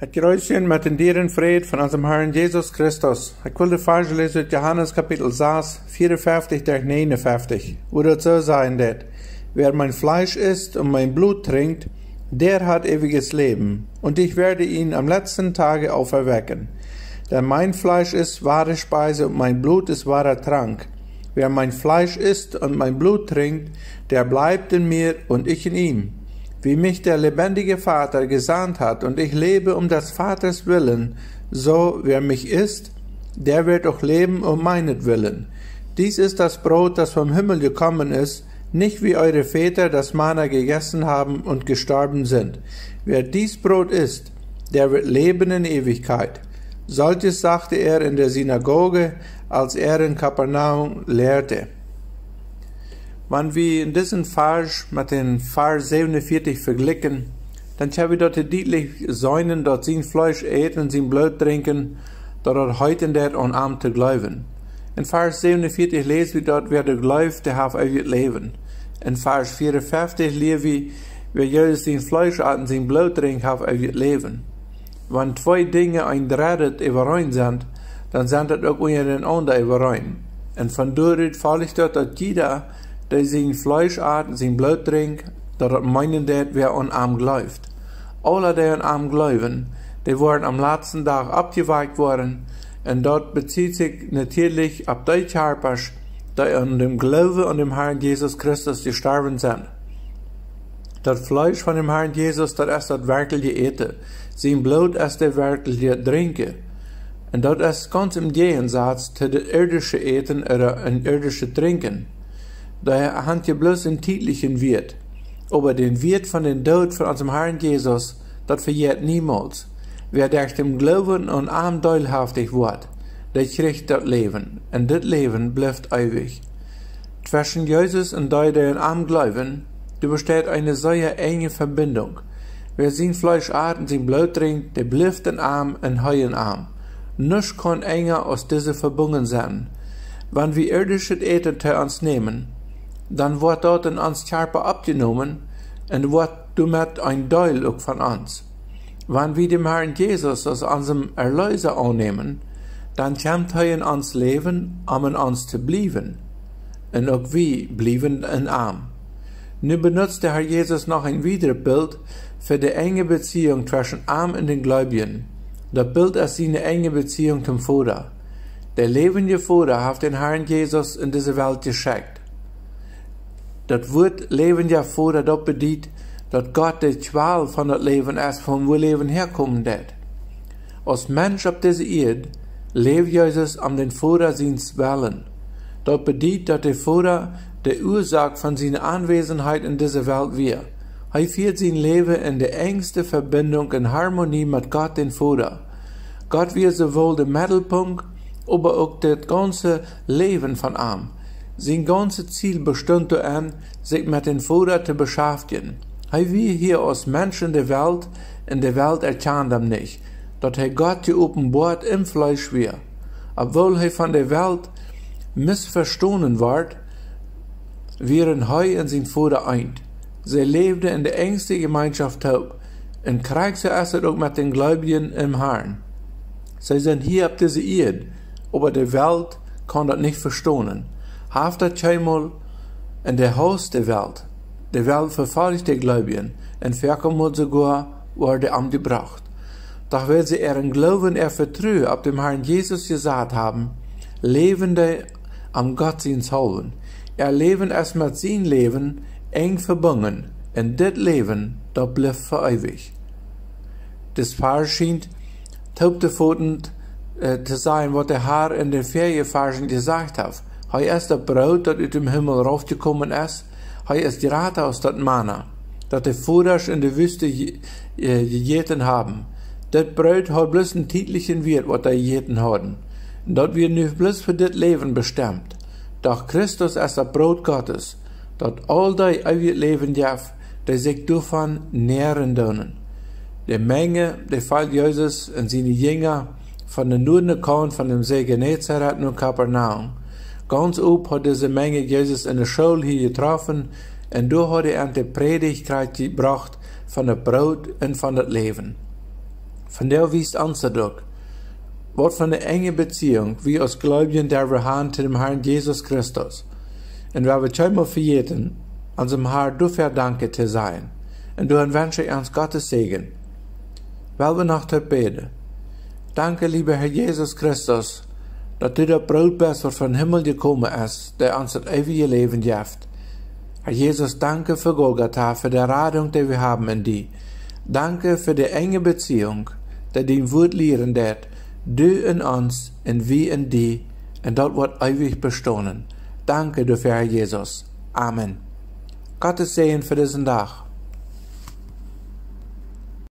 Het Kreuzchen met den dieren vrede van onze Herrn Jesus Christus. Ik wil de vers lezen uit Johannes kapitel 6, 54 tot 59. Wo dat zo zijn dat, wer mein Fleisch isst und mein Blut trinkt, der hat ewiges Leben, und ich werde ihn am letzten Tage auferwecken. Denn mein Fleisch ist wahre Speise und mein Blut ist wahrer Trank. Wer mein Fleisch isst und mein Blut trinkt, der bleibt in mir und ich in ihm. Wie mich der lebendige Vater gesandt hat und ich lebe um des Vaters willen, so wer mich isst, der wird auch leben um meinetwillen. Dies ist das Brot, das vom Himmel gekommen ist, nicht wie eure Väter das Manna gegessen haben und gestorben sind. Wer dies Brot isst, der wird leben in Ewigkeit. Solches sagte er in der Synagoge, als er in Kapernaum lehrte. Wenn wir in diesem Vers mit den Vers 47 vergleichen, dann haben wir dort deutlich Säunen, dort sein Fleisch eten, sein Blut trinken, dort heute der an Arm zu glauben. In Vers 47 lesen wir dort, wer der glaubt, der hat ewig Leben. In Vers 54 lesen wir, wer Jesus sein Fleisch hat und sein Blut trinkt, hat ewig Leben. Wenn zwei Dinge ein Dreier überein sind, dann sind das auch untereinander überein. Und von dort folgt dort, dass jeder, der sein Fleisch hat und sein Blut trinkt, dort meinen, dass wer an ihm glaubt. Alle, die an ihm glauben, die wurden am letzten Tag abgeweicht worden, und dort bezieht sich natürlich auf die Körpers, die an dem Glauben an dem Herrn Jesus Christus gestorben sind. Das Fleisch von dem Herrn Jesus, das ist das wirkliche Eten. Sein Blut ist der wirkliche Trinken. Und das ist ganz im Gegensatz zu dem irdischen Eten oder dem irdischen Trinken. Daher haben wir bloß einen täglichen Wirt. Aber den Wirt von dem Tod von unserem Herrn Jesus, das verjährt niemals. Wer durch dem Glauben und arm teilhaftig wird, der kriegt das Leben. Und das Leben bleibt ewig. Zwischen Jesus und die, die an arm glauben, da besteht eine sehr enge Verbindung. Wer sein Fleisch isst und sein Blut trinkt, der bleibt in arm und heuen arm. Nichts kann enger aus dieser verbunden sein. Wenn wir irdisches Eten zu uns nehmen, dann wird dort in uns Körper abgenommen und wird damit ein Teil auch von uns. Wenn wir dem Herrn Jesus als unserem Erlöser annehmen, dann kommt er in uns Leben, um in uns zu bleiben. Und auch wir bleiben in arm. Nun benutzt der Herr Jesus noch ein weiteres Bild für die enge Beziehung zwischen arm und den Gläubigen. Das Bild ist seine enge Beziehung zum Vater. Der lebende Vater hat den Herrn Jesus in diese Welt geschickt. Das Wort lebender Vater dort bedeutet, dass Gott die Qual von das Leben ist, von wo Leben herkommen wird. Als Mensch auf dieser Erde lebt Jesus um den Vater seines Willen. Das bedeutet, dass der Vater die Ursache von seiner Anwesenheit in dieser Welt wird. Er führt sein Leben in der engsten Verbindung in Harmonie mit Gott, den Vater. Gott wird sowohl der Mittelpunkt, aber auch das ganze Leben von ihm. Sein ganzes Ziel besteht darin, sich mit dem Vater zu beschäftigen. Er will hier als Mensch in der Welt erkennt ihm nicht, dass er Gott geopenbart im Fleisch wird. Obwohl er von der Welt missverstanden wird, wären er und sein Vater eint. Sie lebten in der engsten Gemeinschaft taub, und kriegt sie es auch mit den Gläubigen im Herrn. Sie sind hier auf dieser Erde, aber die Welt kann das nicht verstehen. Haft das einmal in der Haus der Welt. Die Welt verfolgt die Gläubigen, und verkommt sogar, wurde angebracht. Doch weil sie ihren Glauben vertrauen auf dem Herrn Jesus gesagt haben, leben die am Gott seines Halben. Leben es mit sein Leben eng verbunden, und das Leben, das bleibt für ewig. Das Vers scheint taubtefotend zu sein, was der Herr in den Ferienversen gesagt hat. Er ist das Brot, das aus dem Himmel raufgekommen ist. Er ist die Rate aus das Manna, das die Vater in der Wüste gegessen haben. Das Brot hat bloß einen täglichen Wert, was die gegessen haben. Und das wird nicht bloß für das Leben bestimmt. Doch Christus ist das Brot Gottes, das all die ewig Leben gibt, die sich davon nähren können. Die Menge, die folgt Jesus und seine Jünger von der Nordkant von dem See Genezareth nach Kapernaum. Ganz oben hat diese Menge Jesus in der Schule hier getroffen, und da hat er eine Predigt gebracht von dem Brot und von dem Leben. von der wiest Anzadruck, wat von der enge Beziehung wie als Gläubigen der wir haben zu dem Herrn Jesus Christus. Und weil wir schon mal vergeten, unserem Herrn dafür danke zu sein. Und dann wünsche ich uns Gottes Segen. Weil wir noch beten. Danke, lieber Herr Jesus Christus, dass du der Brot bist, was von Himmel gekommen ist, der uns das ewige Leben gibt. Herr Jesus, danke für Golgatha, für die Radung, die wir haben in dir. Danke für die enge Beziehung, die dein Wort lehren wird. Du in uns und wir in dir, und dort wird ewig bestehen. Danke dafür, Herr Jesus. Amen. Gottes Segen für diesen Tag.